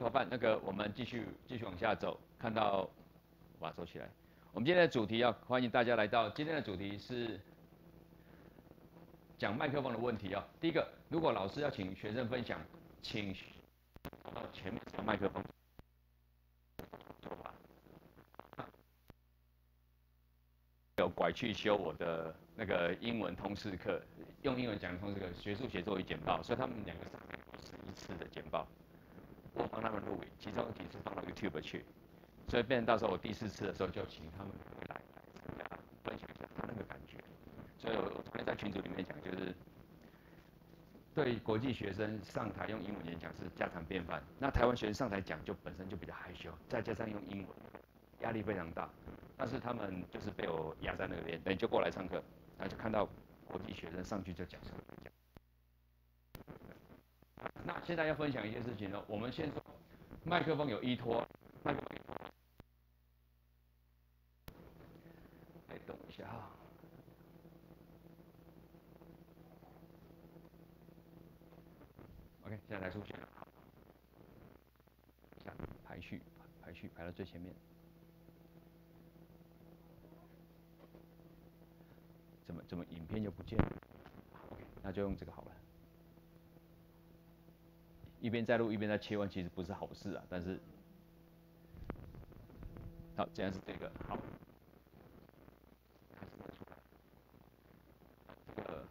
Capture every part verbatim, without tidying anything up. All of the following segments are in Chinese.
伙伴，那个我们继续继续往下走，看到，把它收起来。我们今天的主题啊，欢迎大家来到。今天的主题是讲麦克风的问题啊。第一个，如果老师要请学生分享，请跑到前面找麦克风。有拐去修我的那个英文通识课，用英文讲通识课，学术写作与简报，所以他们两个上面都是一次的简报。我帮他们录影，其中几次放到 YouTube 去，所以变成到时候我第四次的时候就请他们来来参加，分享一下他那个感觉。所以我昨天在群组里面讲，就是对国际学生上台用英文演讲是家常便饭，那台湾学生上台讲就本身就比较害羞，再加上用英文，压力非常大。但是他们就是被我压在那边，等就过来上课，然后就看到国际学生上去就讲什么讲。那现在要分享一件事情呢，我们先说麦克风有依托，麦克风依托。哎，等一下哈。OK， 现在来出现了。下排序，排序排到最前面。怎么怎么影片就不见了 ？OK， 那就用这个好了。一边在录一边在切换，其实不是好事啊。但是，好，既然是这个，好，开始出来，这个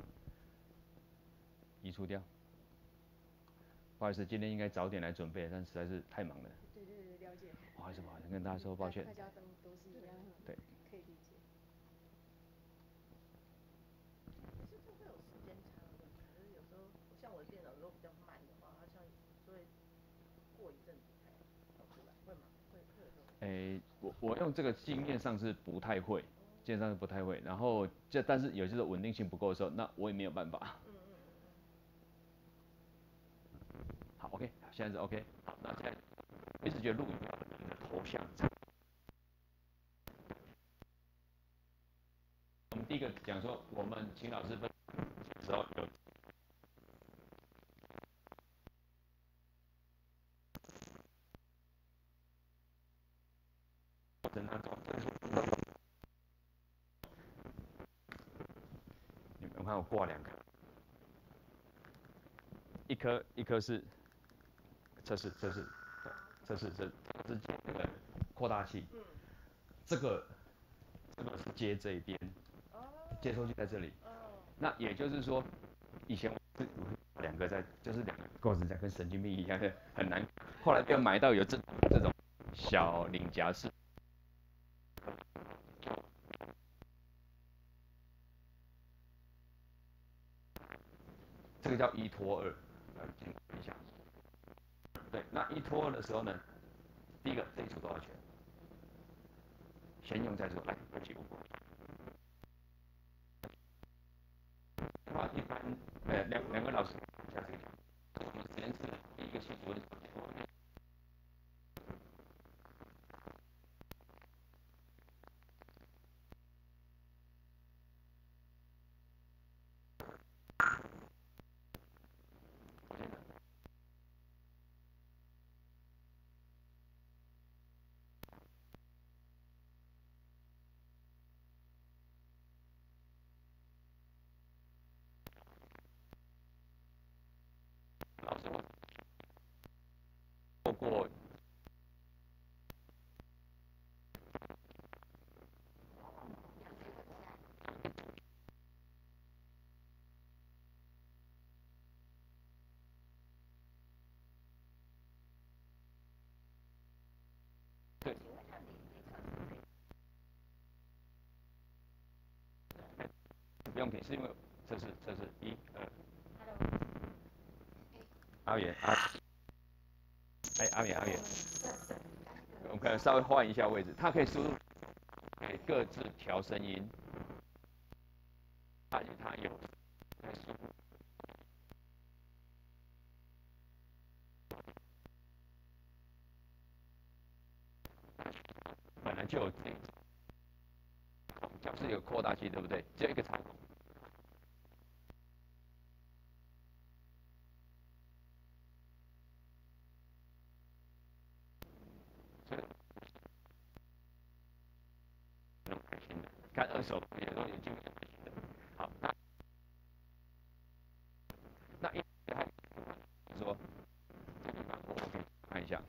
移除掉。不好意思，今天应该早点来准备，但实在是太忙了。 对对对，了解。 不好意思，不好意思，跟大家说抱歉。 大家都都是一样。 对。 可以理解。 是这会有时间差的问题，就是有时候像我的电脑如果比较慢的话，它像就会过一阵子才跑出来，会吗？会会有这种。 诶，我我用这个经验上是不太会，经验上是不太会。然后这但是有些时候稳定性不够的时候，那我也没有办法。 嗯嗯嗯嗯。好 ，OK， 现在是 OK。好，那现在我一直觉得录影要的人的头像。我们第一个讲说，我们请老师分的时候有。你们看我挂两颗，一颗一颗是测试测试测试这这是那个扩大器， 嗯， 这个这个是接这一边，接收器在这里，那也就是说，以前我是两个在，就是两个构成在跟神经病一样的很难，后来就买到有这这种小领夹式。这个叫一拖二，呃，听一下。对，那一拖二的时候呢，第一个这一组多少钱？先用再说，来，不急不急。的话，一般呃两两个老师下这个讲，我们实验室第一个系主任。老师，我透过对，不用停，是因为这是这是一二。阿远阿，哎阿远阿远，我们可能稍微换一下位置，它可以输入，可以各自调声音，而且它有在输入。本来就有这种，教室有扩大器，对不对？只有一个插孔。 看二手也都有机会。好，那那一还说，这地方我可以看一下。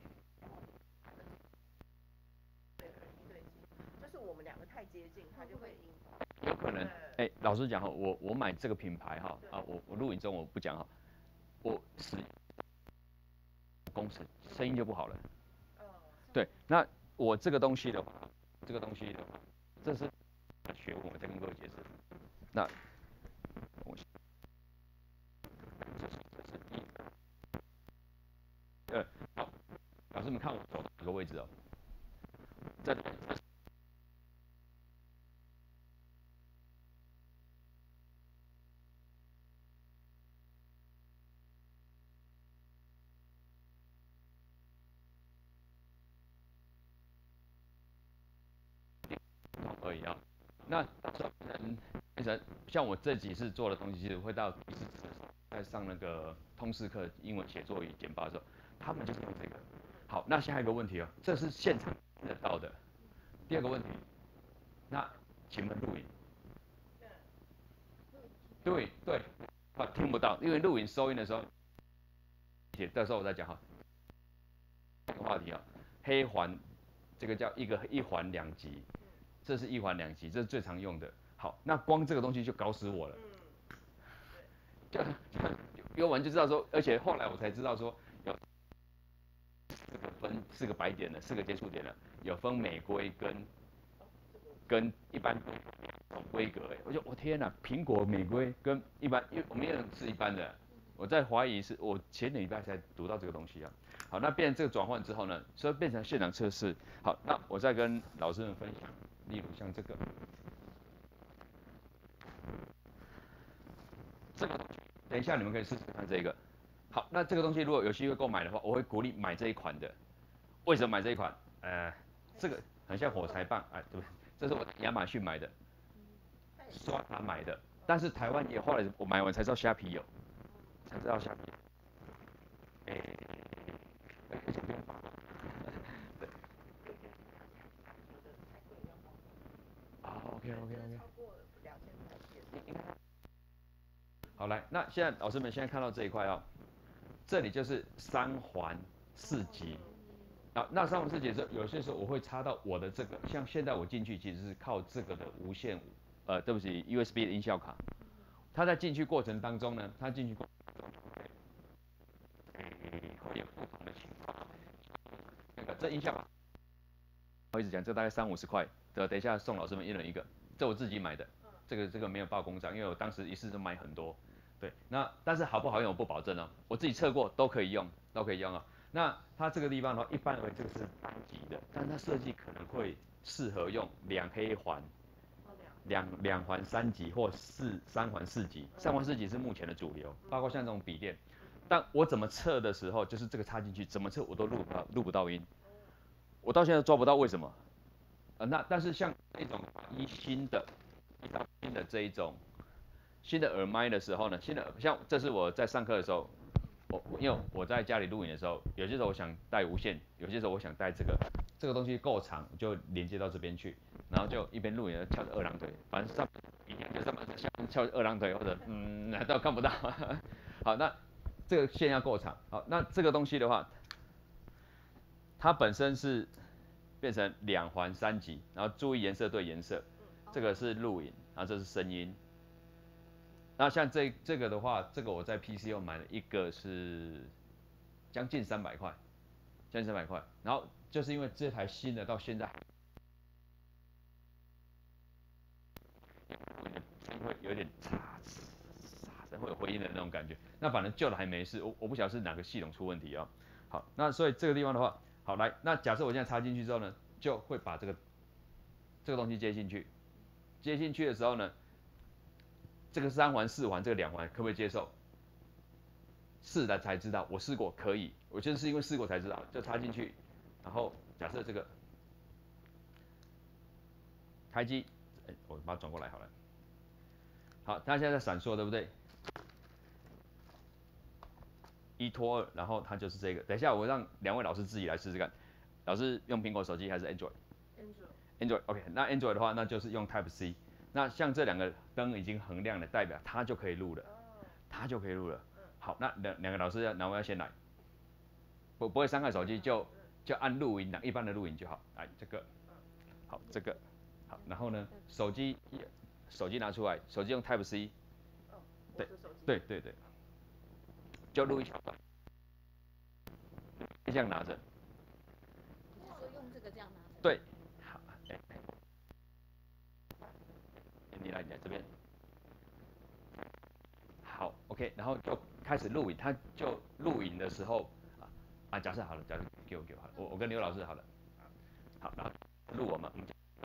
就是我们两个太接近，它就会音。 有可能，哎、欸，老实讲哈，我我买这个品牌哈，啊，我我录影中我不讲哈，我使公尺声音就不好了。对，那我这个东西的话，这个东西的话，这是学问，我再跟各位解释。那我这是这是一，呃，好，老师们看我走到哪个位置哦，在这。而已啊，那到时候变成像我这几次做的东西，其实会到第四次的时候，在上那个通识课英文写作与简报的时候，他们就是用这个。好，那下一个问题哦，这是现场听得到的。第二个问题，那请问录影？对对，啊听不到，因为录影收音的时候，到时候我再讲哈。这个话题啊，黑环，这个叫一个一环两极。这是一环两极，这是最常用的。好，那光这个东西就搞死我了。就用完就知道说，而且后来我才知道说，有四个分四个白点的，四个接触点的，有分美规跟跟一般规格。哎，我就我天哪，苹果美规跟一般，因为我们也是一般的。我在怀疑是我前两礼拜才读到这个东西啊。好，那变成这个转换之后呢，所以变成现场测试。好，那我再跟老师们分享。例如像这个，这个等一下你们可以试试看这个。好，那这个东西如果有机会购买的话，我会鼓励买这一款的。为什么买这一款？呃，这个很像火柴棒，哎，对不对？这是我亚马逊买的，刷卡买的，但是台湾也后来我买完才知道虾皮有，才知道虾皮有。哎、欸，而且不用绑。OK OK OK。好，来，那现在老师们现在看到这一块哦，这里就是三环四级。啊，那三环四级的时候，有些时候我会插到我的这个，像现在我进去其实是靠这个的无线，呃，对不起 ，U S B 的音效卡。它在进去过程当中呢，它进去过程当中会，会有不同的情况。那个这音效卡，我一直讲，这大概三五十块的，等一下送老师们一人一个，这我自己买的，这个这个没有报公章，因为我当时一次就买很多。对，那但是好不好用我不保证哦，我自己测过都可以用，都可以用哦。那它这个地方的话，一般而言这个是单级的，但它设计可能会适合用两黑环，两两环三级或四三环四级，三环四级是目前的主流，包括像这种笔电。但我怎么测的时候，就是这个插进去，怎么测我都录不到录不到音，我到现在抓不到为什么。呃，那但是像这种一新的，一到新的这一种。新的耳麦的时候呢，新的像这是我在上课的时候，我因为我在家里录影的时候，有些时候我想带无线，有些时候我想带这个，这个东西够长就连接到这边去，然后就一边录影翘着二郎腿，反正上一样就这么像翘二郎腿或者嗯，难道看不到？好，那这个线要够长，好，那这个东西的话，它本身是变成两环三级，然后注意颜色对颜色，这个是录影，然后这是声音。那像这这个的话，这个我在 P C O 买了一个是将近三百块，将近三百块。然后就是因为这台新的到现在会有点沙沙，会有回音的那种感觉。那反正旧的还没事，我我不晓得是哪个系统出问题啊、哦。好，那所以这个地方的话，好来，那假设我现在插进去之后呢，就会把这个这个东西接进去，接进去的时候呢。这个三环四环这个两环可不可以接受？试了才知道，我试过可以，我就是因为试过才知道，就插进去，然后假设这个开机，哎，我把它转过来好了。好，它现在在闪烁，对不对？一拖二，然后它就是这个。等一下我让两位老师自己来试试看，老师用苹果手机还是 Android？Android。 Android OK， 那 Android 的话，那就是用 Type C。那像这两个灯已经恒亮了，代表它就可以录了，它就可以录了。好，那两两个老师要，哪位要先来？不不会伤害手机就就按录音的，一般的录音就好。来这个，好这个，好，然后呢，手机手机拿出来，手机用 Type C。对对对对，就录一小段，这样拿着。 你是说用这个这样拿着？ 对，好，哎、你来，你来这边。好 ，OK， 然后就开始录影，他就录影的时候啊啊，假设好了，假设给我给我好了，我我跟刘老师好了，好，然后录我们，嗯，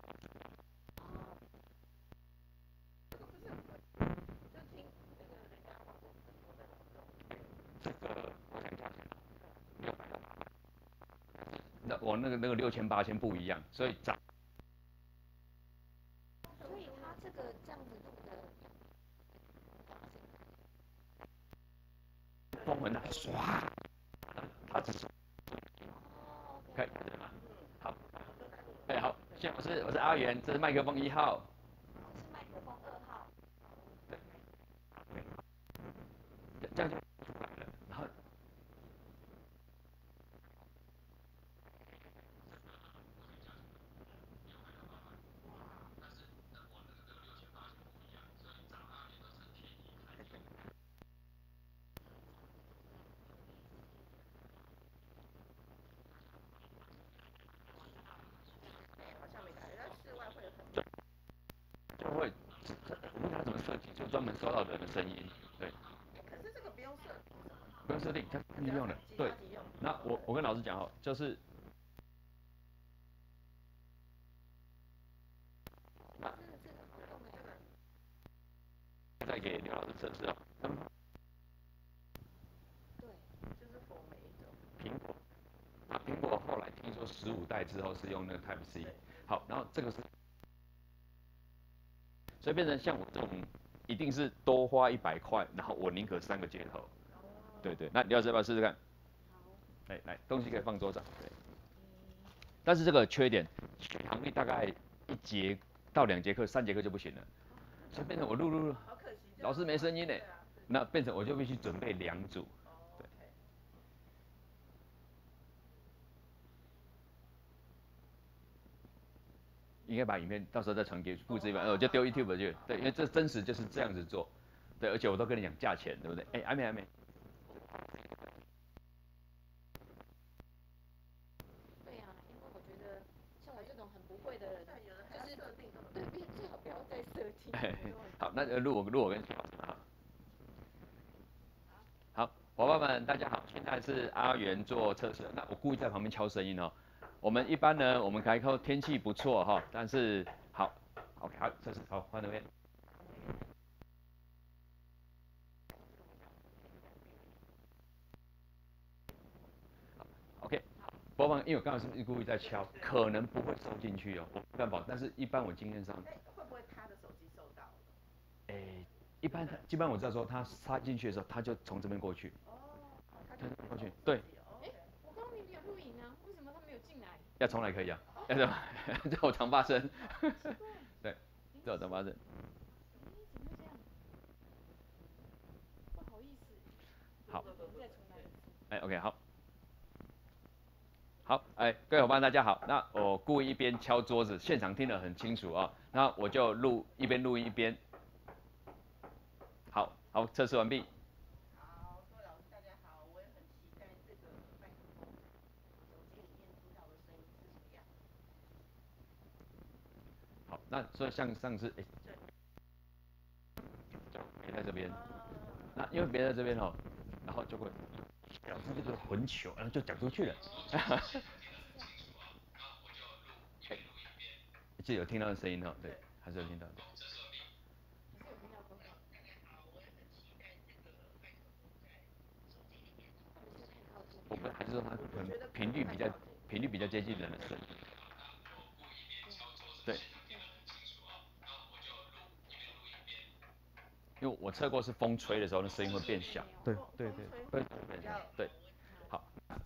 这个我想加钱，六百到八百，那我那个那个六千八千不一样，所以涨。 所以他这个这样子录的， 风很大，唰，它只是，可以吗？好，哎好，谢老师，我是阿元，这是麦克风一号。 是麦克风二号。 对，这样就出来了，然后。就会，问他怎么设计，就专门收到人的声音，对。 可是这个不用设， 不用设定，它它就用了，对。那我我跟老师讲哦，就是。再给刘老师测试哦。 对， 就是否每一种。 苹果，啊，苹果后来听说十五代之后是用那个 Type C， 好，然后这个是。所以变成像我这种，一定是多花一百块，然后我宁可三个接头。对对，那刘老师要不要试试看？ 好。 哎，来，东西可以放桌上。对。但是这个缺点，续航力大概一节到两节课，三节课就不行了。所以变成我录录录，老师没声音呢，那变成我就必须准备两组。对。应该把影片到时候再传给复制一版，我就丢 YouTube 去。对，因为这真实就是这样子做。对，而且我都跟你讲价钱，对不对？哎，还没还没。 对呀、啊，因为我觉得像我这种很不会的人，就是对，最好不要再设定。 好，那录我录我跟徐老师好。好，伙伴们大家好，现在是阿元做测试，那我故意在旁边敲声音哦。我们一般呢，我们开口天气不错哈，但是好 ，OK， 好，测试好，换那边。OK， 播放，因为我刚刚是故意在敲，可能不会收进去哦，我不敢保，但是一般我经验上。 哎，会不会他的手机收到了？ 哎，一般基本上我知道说他插进去的时候，他就从这边过去。 哦，他就过去，对。 哎，我刚刚明明有录影啊，为什么他没有进来？ 要重来可以啊，要什么？这我常发生。对，这我常发生。 怎么会这样？不好意思。 好。 再重来一次。 哎 ，OK， 好。好，哎，各位伙伴大家好，那我故意一边敲桌子，现场听得很清楚啊、哦，那我就录一边录音一边。好，好，测试完毕。 好，各位老师大家好，我也很期待这个麦克风手机里面听到的声音是什么样。 好，那所以像上次，哎，就别在这边，那因为别在这边哦，然后就会表示这个混球，然后就讲出去了。就有听到声音哦，对，还是有听到的。我们还是说它可能频率比较频率比较接近人的声音。对。因为我测过是风吹的时候，那声音会变小。对对对，会变小。对。好，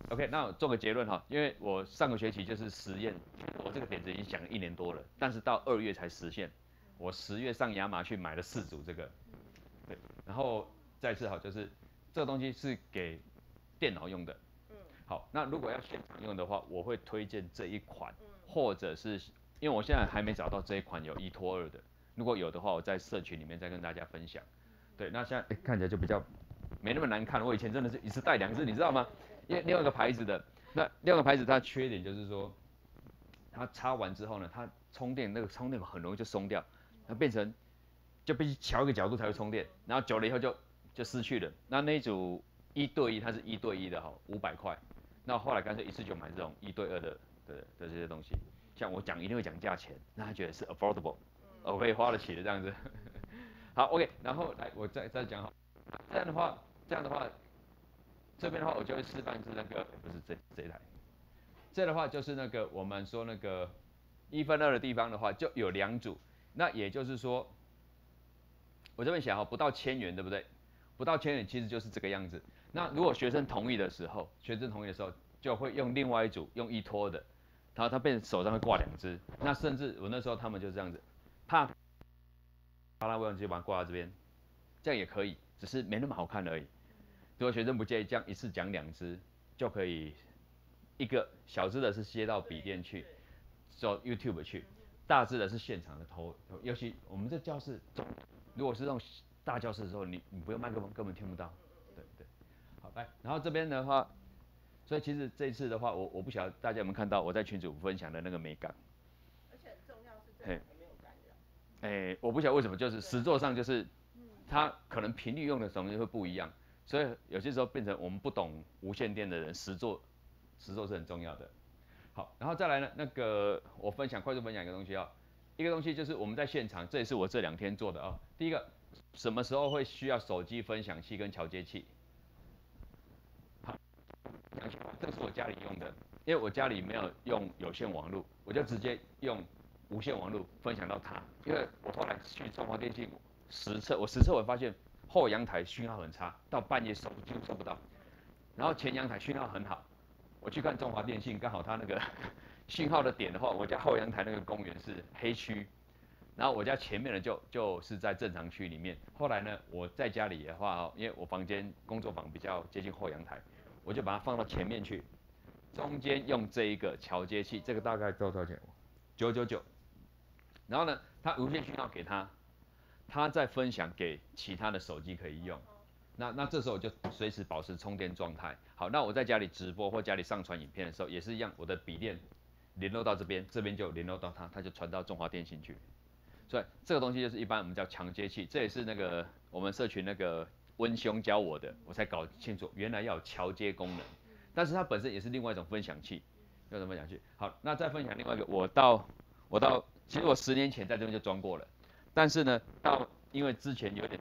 OK，那我做个结论哈，因为我上个学期就是实验，我这个点子已经想了一年多了，但是到二月才实现。我十月上亚马去买了四组这个，对，然后再次好就是这个东西是给电脑用的。好，那如果要现场用的话，我会推荐这一款，或者是因为我现在还没找到这一款有一拖二的，如果有的话，我在社群里面再跟大家分享。对，那现在看起来就比较没那么难看了。我以前真的是一次带两只，你知道吗？因为另外一个牌子的，那另外一个牌子它缺点就是说，它插完之后呢，它充电那个充电很容易就松掉，它变成就必须调一个角度才会充电，然后久了以后就就失去了。那那一组一对一，它是一对一的哈，五百块。那后来干脆一次就买这种一对二的的的这些东西。像我讲一定会讲价钱，那他觉得是 affordable， 我可以花得起的这样子。好 ，OK， 然后来我再再讲好，这样的话，这样的话，这边的话我就会示范是那个不是这这一台，这的话就是那个我们说那个一分二的地方的话就有两组，那也就是说，我这边想哈，不到千元对不对？不到千元其实就是这个样子。那如果学生同意的时候，学生同意的时候就会用另外一组用一拖的，然后他变成手上会挂两只，那甚至我那时候他们就这样子，怕巴拉威就把它挂到这边，这样也可以，只是没那么好看而已。如果学生不介意，这样一次讲两只就可以，一个小只的是接到笔电去，做 YouTube 去，大只的是现场的投，尤其我们这教室中，如果是那种大教室的时候，你你不用麦克风根本听不到，对对。好，来，然后这边的话，所以其实这一次的话，我我不晓得大家有没有看到我在群组分享的那个美感， 而且很重要是这个没有干扰。 哎，我不晓得为什么，就是实作上就是它可能频率用的东西会不一样，所以有些时候变成我们不懂无线电的人，实作实作是很重要的。好，然后再来呢，那个我分享快速分享一个东西啊，一个东西就是我们在现场，这也是我这两天做的啊。第一个，什么时候会需要手机分享器跟桥接器？好，这个是我家里用的，因为我家里没有用有线网络，我就直接用无线网络分享到它。因为我后来去中华电信实测，我实测我发现后阳台讯号很差，到半夜收几乎收不到，然后前阳台讯号很好。我去看中华电信，刚好它那个讯号的点的话，我家后阳台那个公园是黑区，然后我家前面的就就是在正常区里面。后来呢，我在家里的话，因为我房间工作房比较接近后阳台，我就把它放到前面去，中间用这一个桥接器，这个大概多少钱？九九九。然后呢，它无线讯号给他，他再分享给其他的手机可以用。那那这时候我就随时保持充电状态。好，那我在家里直播或家里上传影片的时候，也是一样，我的笔电联络到这边，这边就联络到它，它就传到中华电信去。所以这个东西就是一般我们叫强接器，这也是那个我们社群那个温兄教我的，我才搞清楚原来要有桥接功能，但是它本身也是另外一种分享器，要怎么分享器？好，那再分享另外一个，我到我到其实我十年前在这边就装过了，但是呢，到因为之前有点。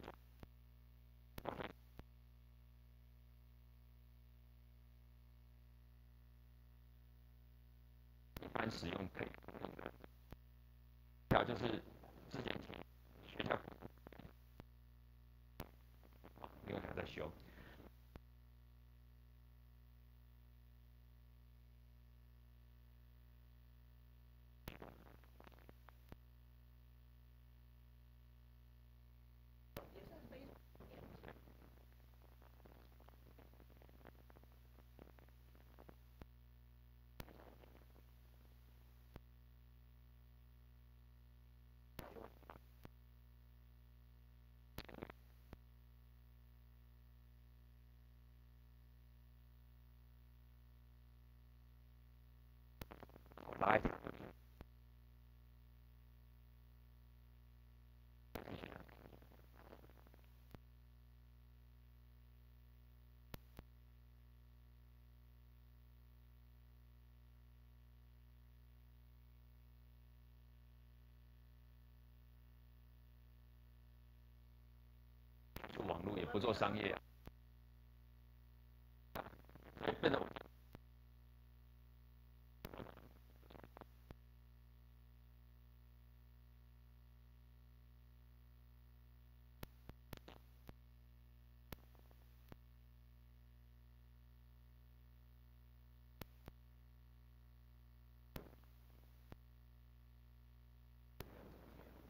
一般使用可以用的，还有就是之前学校，因为还在修。来，做网络也不做商业啊，变得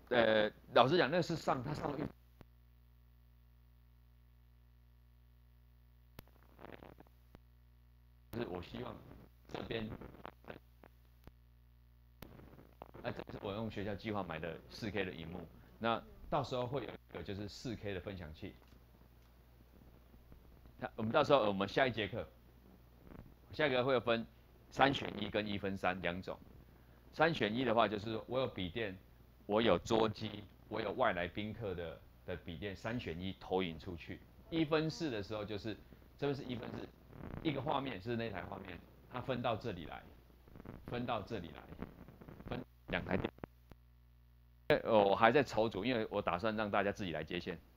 呃，老实讲，那是上他上了就是我希望这边，哎、啊，这是我用学校计划买的四 K 的荧幕，那到时候会有一个就是四 K 的分享器。那我们到时候我们下一节课，下一个会有分三选一跟一分三两种。三选一的话，就是我有笔电，我有桌机，我有外来宾客的的笔电，三选一投影出去。一分四的时候就是这边是一分四，一个画面是那台画面，它分到这里来，分到这里来，分两台电。呃，我还在筹组，因为我打算让大家自己来接线。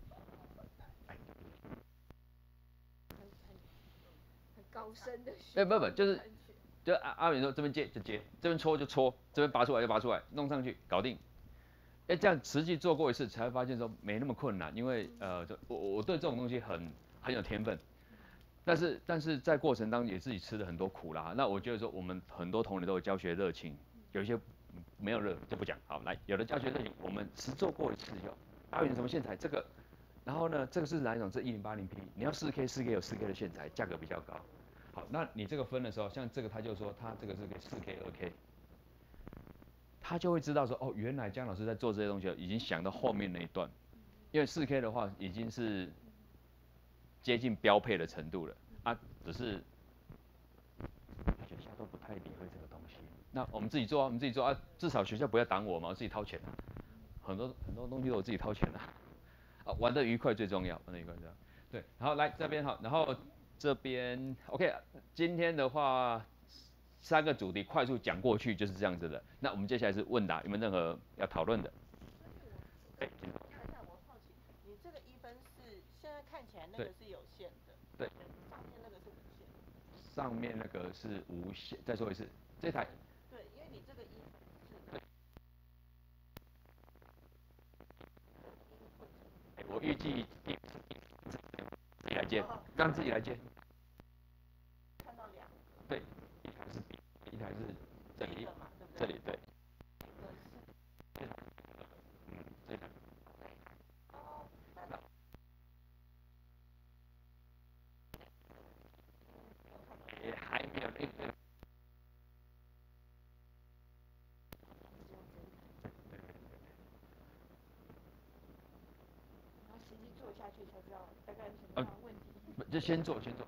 很高深的。 哎，不不，就是就阿阿远说这边接就接，这边戳就戳，这边拔出来就拔出来，弄上去搞定。哎，这样实际做过一次才会发现说没那么困难，因为呃，我我对这种东西很很有天分，但是但是在过程当中也自己吃了很多苦啦。那我觉得说我们很多同仁都有教学热情，有一些没有热就不讲。好，来，有的教学热情我们实做过一次以后，阿远什么线材这个，然后呢这个是哪一种？这一零八零 P， 你要四 K 四 K 有四 K 的线材，价格比较高。好，那你这个分的时候，像这个他就说他这个是给四 K 二 K。他就会知道说，哦，原来姜老师在做这些东西已经想到后面那一段，因为四 K 的话已经是接近标配的程度了啊，只是学校都不太理会这个东西。那我们自己做啊，我们自己做啊，至少学校不要挡我嘛，我自己掏钱啊，很多很多东西都我自己掏钱啊，啊，玩得愉快最重要，玩得愉快这样。对，然后来这边好，然后这边 OK， 今天的话。三个主题快速讲过去就是这样子的。那我们接下来是问答，有没有任何要讨论的？ 所以我我看一下，我好奇，你这个一分四现在看起来那个是有线的， 对， 上面那个是无线的。 上面那个是无线，再说一次，这台。 对，因为你这个一分四，我预计自己来接，让自己来接。 看到两个。 对，一台是 B， 一台是这里，这里对。嗯，这台。也还没有那个。 然后实际做下去才知道大概有什么样的问题。 就先做，先做。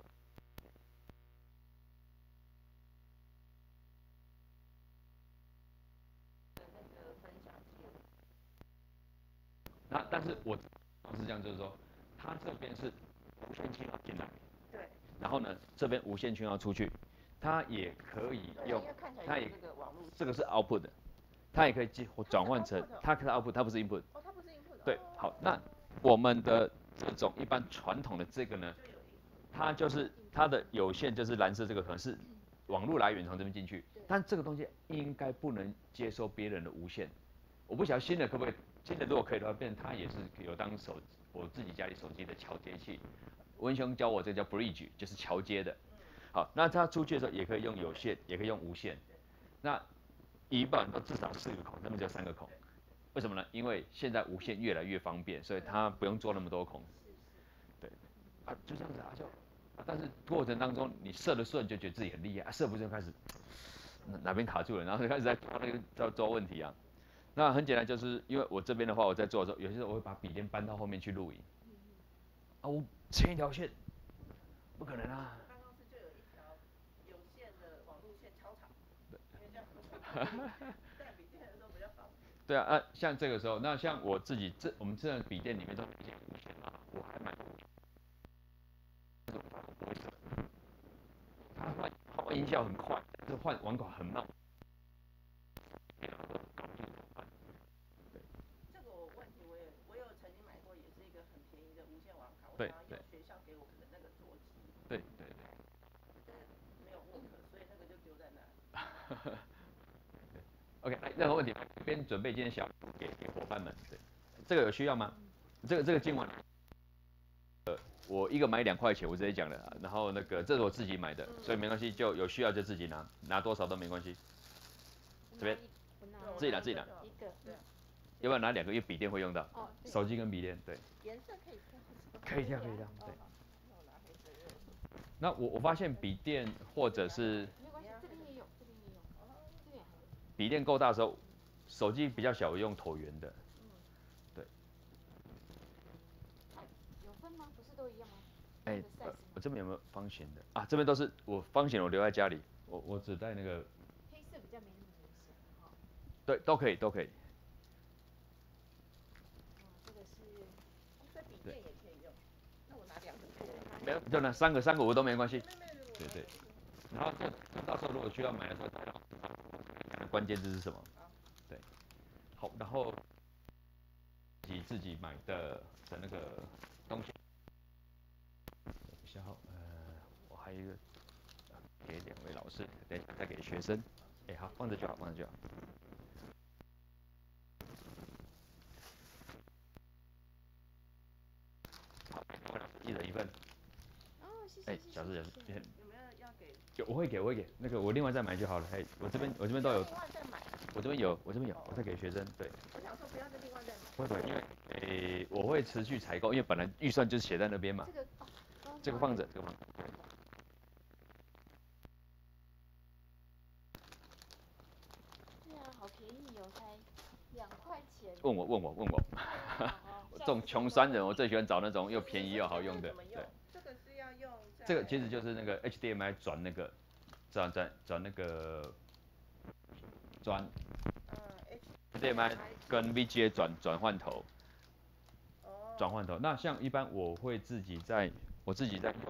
那但是我是这样，就是说，它这边是无线讯号进来， 对， 然后呢，这边无线讯号出去，它也可以用，它也这个是 output 的，它也可以转换成，它是 output， 它不是 input。 哦，它不是 input。 对，好，那我们的这种一般传统的这个呢，它就是它的有线就是蓝色这个可能是网络来源从这边进去，但这个东西应该不能接收别人的无线。我不晓得新的可不可以，新的如果可以的话，变成它也是有当手我自己家里手机的桥接器。文雄教我这个叫 bridge， 就是桥接的。好，那它出去的时候也可以用有线，也可以用无线。那一般都至少四个孔，那边只有三个孔。为什么呢？因为现在无线越来越方便，所以它不用做那么多孔。对，啊，就这样子啊，就，啊、但是过程当中你射的顺，就觉得自己很厉害，啊、射不顺开始哪边卡住了，然后就开始在抓那个抓抓问题啊。那很简单，就是因为我这边的话，我在做的时候，有些时候我会把笔电搬到后面去录影。啊，我牵一条线，不可能啊。 办公室就有一条有线的网路线超长，因为这样带笔电的时候比较方便。 对啊，啊，像这个时候，那像我自己这我们这样笔电里面都有一些无线啊，我还买过。它换它换音效很快，但是换网卡很慢。 这个我问题我也我有曾经买过，也是一个很便宜的无线网卡，我对想要用学校给我的那个桌机。 对对对。 没有 work，所以那个就丢在那。 OK， 任何问题，这边准备今天小给给伙伴们。对，这个有需要吗？这个这个今晚，呃，我一个买两块钱，我直接讲了。然后那个这是我自己买的，所以没关系，就有需要就自己拿，拿多少都没关系。这边自己拿自己拿。 一个。 要不要拿两个？因为笔电会用到。 哦， 手机跟笔电，对。 颜色可以挑。 可以挑，可以挑，对。 那我拿黑色热的。 那我我发现笔电或者是没关系，这边也有，这边也有，这边也还有。 笔电够大的时候，手机比较小，我用椭圆的。对。 有分吗？不是都一样吗？ 哎、呃，我这边有没有方形的啊？这边都是我方形，我留在家里，我我只带那个。 黑色比较没那么明显，哈。 对，都可以，都可以。 哦，这个是， 这笔电也可以用。那我拿两个可以吗？ 没有，就拿三个，三个我都没关系。 没没没， 对对。然后就到时候如果需要买的时候，大家讲的关键字是什么？对。好，然后自己自己买的的那个东西。消耗，呃，我还有一个给两位老师，等一下再给学生。哎、欸，好，放着就好，放着就好。好，一人一份。 哦，谢谢。 哎，小志，小志， 有没有要给？ 有，我会给，我会给。那个我另外再买就好了。哎，我这边我这边都有。另外再买。我这边有，我这边有，我再给学生。对。 我想说不要再另外再买。 不会不会，因为诶、欸，我会持续采购，因为本来预算就是写在那边嘛。 这个，哦， 这个放着，这个放着。 对啊，好便宜哦，才两块钱。 问我问我问我，这种穷酸人，我最喜欢找那种又便宜又好用的。对。 这个是要用。 这个其实就是那个 H D M I 转那个，转转转那个转。嗯 H D M I 跟 V G A 转转换头。转换头，那像一般我会自己在，我自己在用，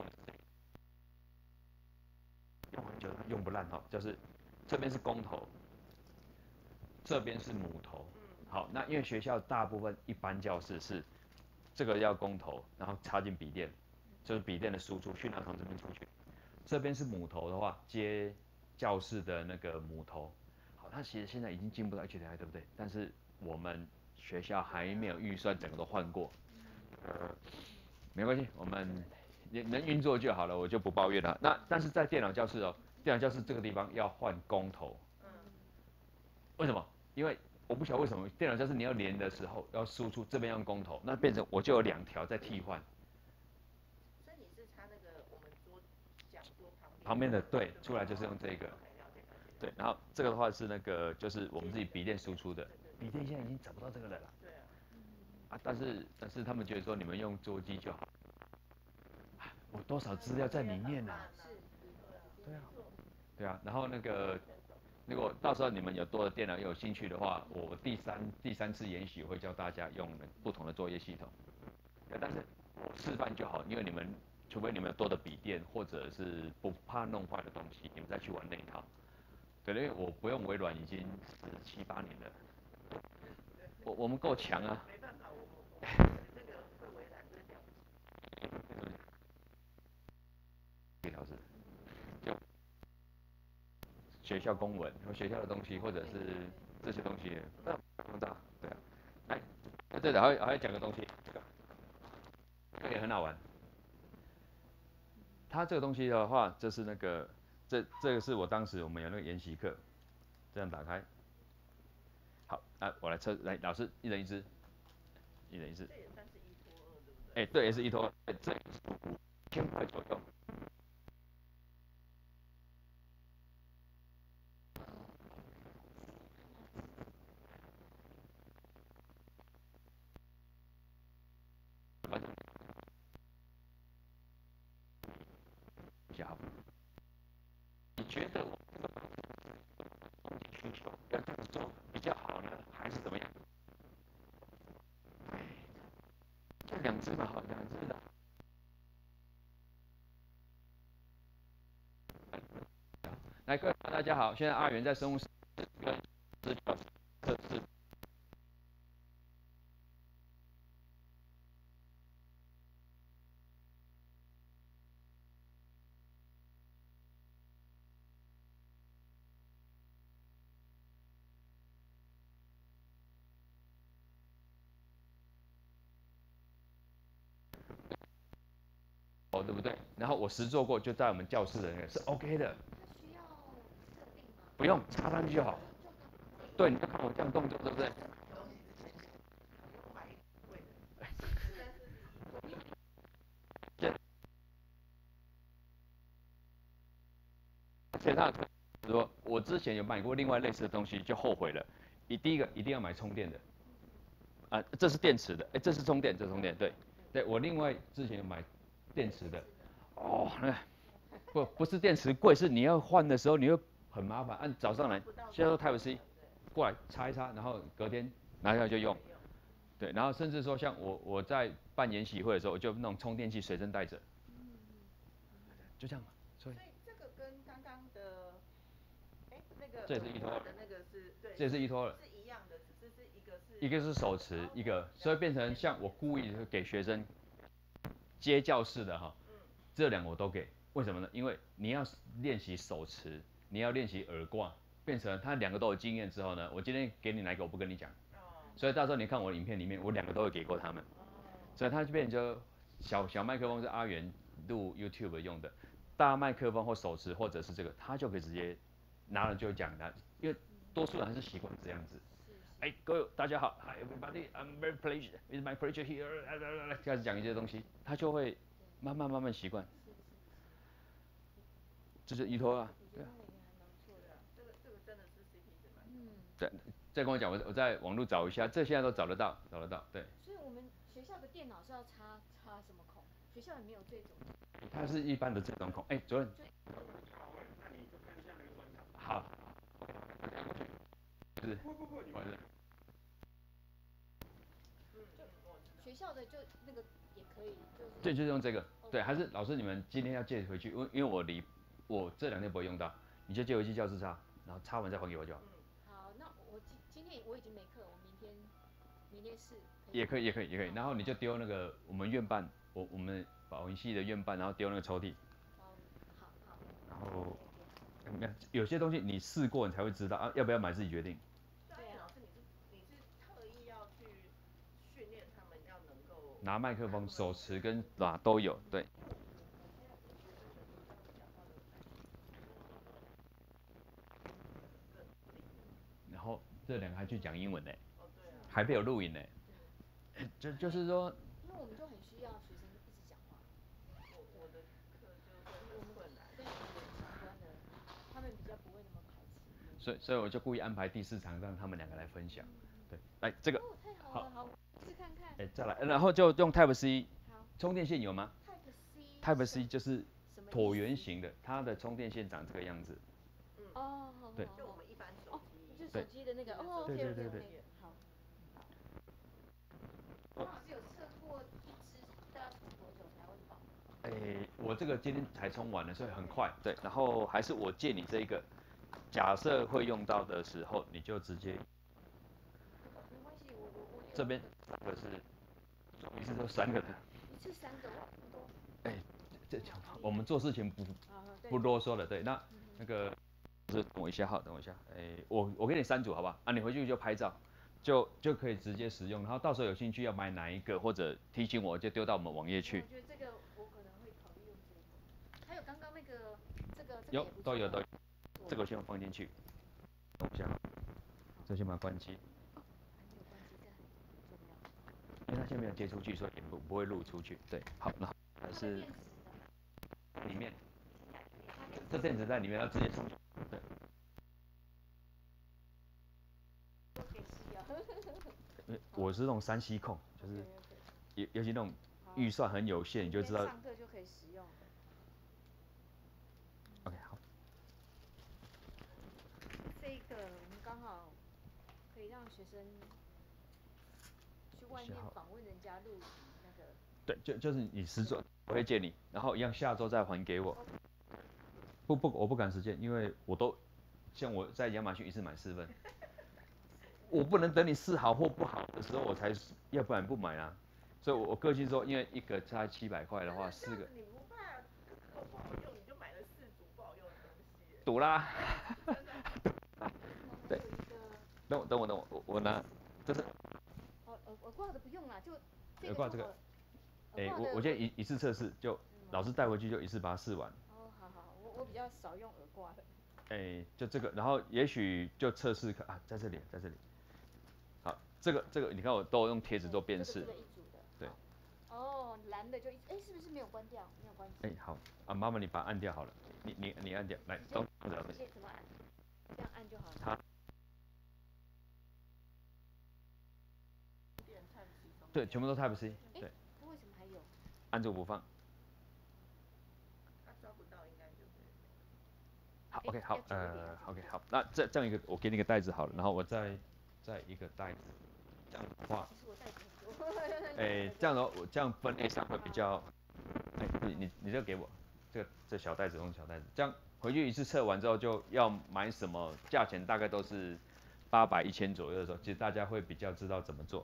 用很久用不烂哈，就是这边是公头，这边是母头。好，那因为学校大部分一般教室是这个要公头，然后插进笔电，就是笔电的输出，讯号从这边出去。这边是母头的话，接教室的那个母头。好，它其实现在已经进步到 H D M I， 对不对？但是我们学校还没有预算整个都换过。呃，没关系，我们能运作就好了，我就不抱怨了。那但是在电脑教室哦，电脑教室这个地方要换公头。嗯。为什么？因为我不晓得为什么电脑教室你要连的时候要输出这边用公头，那变成我就有两条在替换。 所以你是插那个我们桌讲桌旁边。 旁边的对，出来就是用这个。对，然后这个的话是那个就是我们自己笔电输出的，笔电现在已经找不到这个了啦。 对啊。 啊，但是但是他们觉得说你们用桌机就好，我多少资料在里面呢、啊？对啊，对啊，然后那个如果到时候你们有多的电脑又有兴趣的话，我第三第三次研习会教大家用不同的作业系统。但是我示范就好，因为你们除非你们有多的笔电或者是不怕弄坏的东西，你们再去玩那一套。对，因为我不用微软已经十七八年了。我我们够强啊！ 没办法，我我这个会为难这讲。 一条是，就学校公文和学校的东西，或者是这些东西，那很大，对啊。来，在这里还会还会讲个东西，这个，这个也很好玩。它这个东西的话，就是那个，这这个是我当时我们有那个研习课，这样打开。好，来我来测，来老师一人一支，一人一支。 这也算是一拖二，对不对？ 哎、欸，对，也是一拖二，哎，这五千块左右。好，你觉得我这个需求要这样做比较好呢，还是怎么样？就两只嘛，好，两只的。来，各位大家好，现在阿元在生物室跟这个测试。哦，对不对？然后我实做过，就在我们教室的那个是 OK 的。 需要设定吗？ 不用，插上去就好。对，你要看我这样动作，对不对？ 而且他说，我之前有买过另外类似的东西，就后悔了。你第一个一定要买充电的，啊，这是电池的，哎，这是充电，这是充电，对，对我另外之前有买电池的，哦，那不不是电池贵，是你要换的时候你会很麻烦，按早上来，现在都 Type C， 过来插一插，然后隔天拿下来就用，对，然后甚至说像我我在办研习会的时候，我就那种充电器随身带着，就这样嘛，所以。 所以这个跟刚刚的，哎，那个这也是依托的那个是，对， 这也是依托了， 是一样的，只是是一个是一个是手持，一个，所以变成像我故意给学生接教式的哈，这两个我都给，为什么呢？因为你要练习手持，你要练习耳挂，变成他两个都有经验之后呢，我今天给你哪一个我不跟你讲，所以到时候你看我的影片里面，我两个都会给过他们，所以他就变成就小小麦克风是阿元录 YouTube 用的，大麦克风或手持或者是这个，他就可以直接拿了就讲的，因为多数人还是习惯这样子。哎，各位大家好 ，Hi everybody，I'm very pleased with my pleasure here，开始讲一些东西，他就会慢慢慢慢习惯。这是依托啊，对啊。 这个这个真的是 C P 值蛮高。嗯。 对，再跟我讲，我我在网络找一下，这现在都找得到，找得到，对。 所以我们学校的电脑是要插插什么孔？学校也没有这种。 它是一般的这种孔，哎，主任。好。是。不不不，不是。 学校的就那个也可以，就是。 对，就是用这个。对，还是老师你们今天要借回去，因为因为我离我这两天不会用到，你就借回去教室插，然后插完再还给我就好。 好，那我今今天我已经没课，我明天明天是。 也可以，也可以，也可以。然后你就丢那个我们院办，我我们保文系的院办，然后丢那个抽屉。 好，好。 然后，有些东西你试过你才会知道啊，要不要买自己决定。 对啊，老师你是你是特意要去训练他们要能够拿麦克风、手持跟拿都有，对。然后这两个还去讲英文呢，还被有录影呢。就就是说， 因为我们就很需要学生一直讲话。 我我的课就很困难， 跟语言相关的，他们比较不会那么排斥。 所以所以我就故意安排第四场让他们两个来分享。对，来这个。 哦，太好了，好，试看看。 哎，再来，然后就用 Type C。充电线有吗 ？Type C。Type C C 就是椭圆形的，它的充电线长这个样子。 嗯。 哦， 对。 就我们一般手机。 就是手机的那个。哦， 对对对对。 好。老师有测过一支大概充多久才会饱？ 哎，我这个今天才充完了，所以很快。对，然后还是我借你这个，假设会用到的时候，你就直接。 没关系，我我我。 这边三个是，一次都三个的。 一次三个，多。 哎，这我们做事情不不啰嗦了，对，那那个，是等我一下哈，等我一下，哎，我我给你三组好不好？啊，你回去就拍照。就就可以直接使用，然后到时候有兴趣要买哪一个，或者提醒我，就丢到我们网页去。 我觉得这个我可能会考虑用这个。还有刚刚那个这个这个有都有都有，这个我先放进去，等一下，这先把它关机。 哦，还没有关机，这很重要。 因为它现在没有接出去，所以也不不会录出去。对，好，那还是里面，这电池在里面，要直接充。对。我是那种山西控，就是尤尤其那种预算很有限，你就知道。 上课就可以使用。 OK， 好。 这个我们刚好可以让学生去外面访问人家录影那个。 对，就就是你实做，我会借你，然后一样下周再还给我。不不，我不赶时间，因为我都像我在亚马逊一次买四份。我不能等你试好或不好的时候我才，要不然不买啊。所以我，我个性说，因为一个才七百块的话，四个。 你不怕不好用，你就买了四组不好用的东西。 赌啦。对。等我等我等我，我我拿，这是。 哦，耳耳挂的不用啦，就。 耳挂这个。哎，我我今天一一次测试，就老师带回去就一次把它试完。 哦，好好，我我比较少用耳挂的。 哎，就这个，然后也许就测试看啊，在这里，在这里。好，这个这个，你看我都用贴纸做辨识。 这个一组的。 对。 哦，蓝的就一，哎，是不是没有关掉？没有关系。 哎，好，啊，妈妈你把它按掉好了。 你你你按掉，来， 直接都直接怎么按？这样按就好了。 它对，全部都 Type C。对。 它为什么还有？ 按住不放。 他抓不到应该就是。 好 ，OK， 好，呃 ，OK， 好，那这这样一个，我给你一个袋子好了，然后我再再一个袋子，这样的话， 其实我袋子很多。 哎，这样的话我这样分 A 上会比较，哎，你你你这个给我，这个这小袋子用小袋子，这样回去一次测完之后就要买什么，价钱大概都是八百一千左右的时候，其实大家会比较知道怎么做。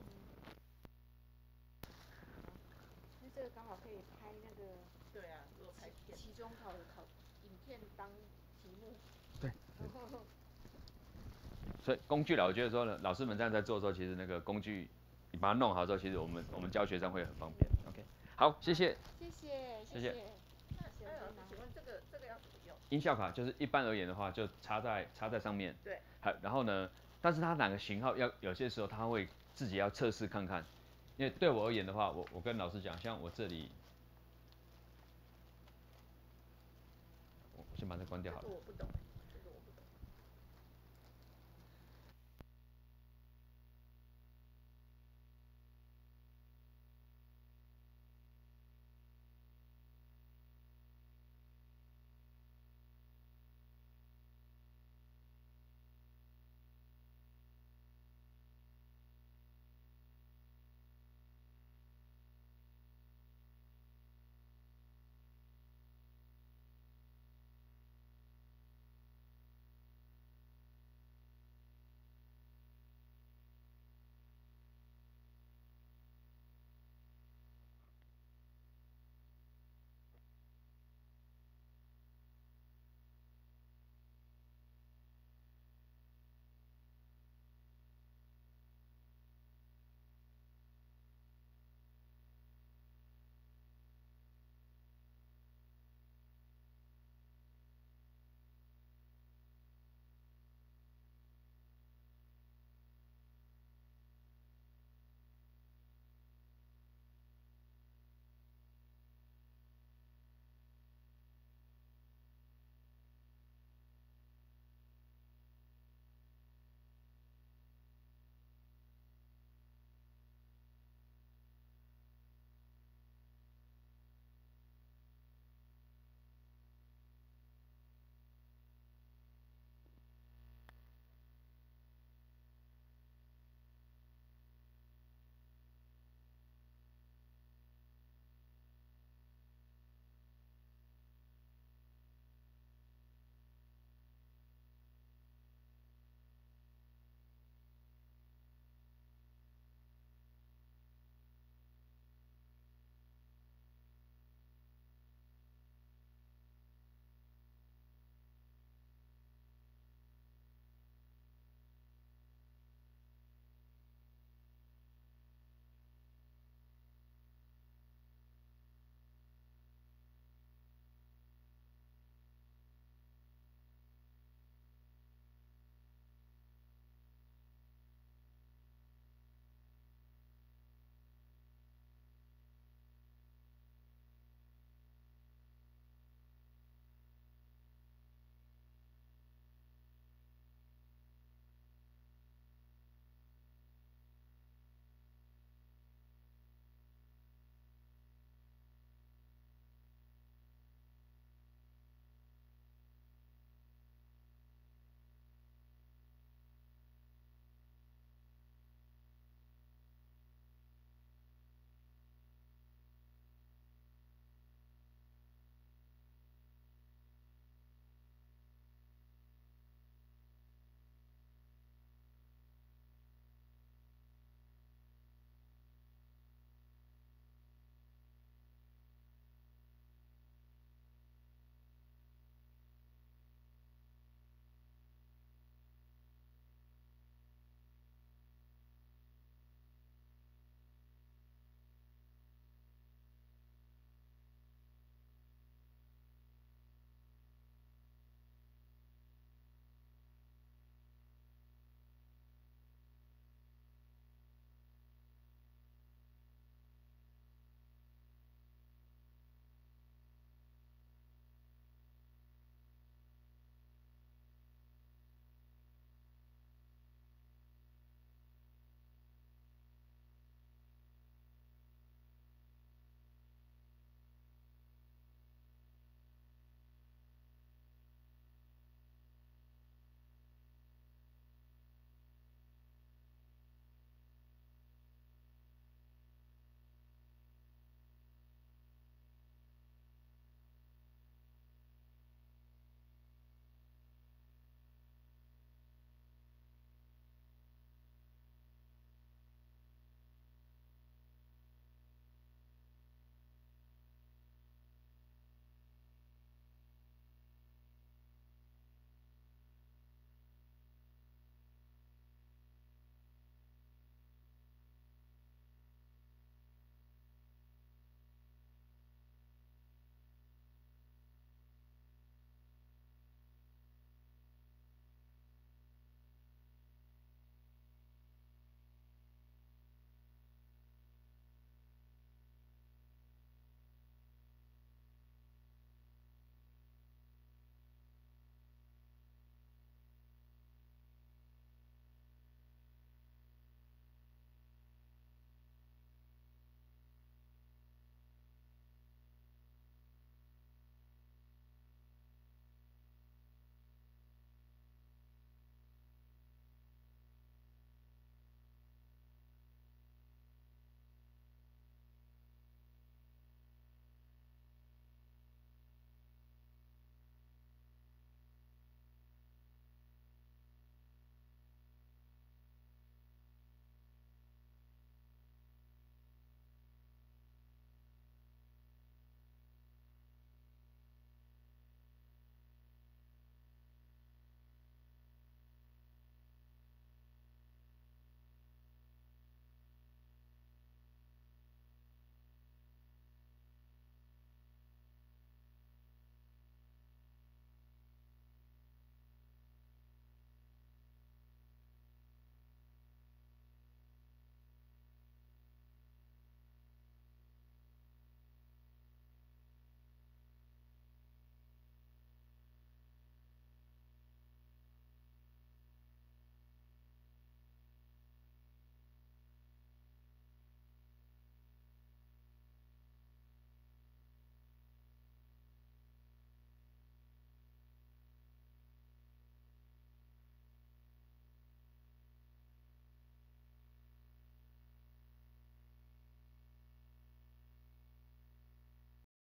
那这个刚好可以拍那个。 对啊，如果拍片。 期中考的考影片当题目。 对。所以工具啦，我觉得说呢，老师们这样在做的时候，其实那个工具你把它弄好之后，其实我们我们教学生会很方便。OK， 好，谢谢。 谢谢， 谢谢。 那艾老师，请问这个这个要怎么用？ 音效卡就是一般而言的话，就插在插在上面。 对。 好，然后呢，但是它哪个型号要有些时候它会自己要测试看看，因为对我而言的话，我我跟老师讲，像我这里，我先把这关掉好了。 我不懂。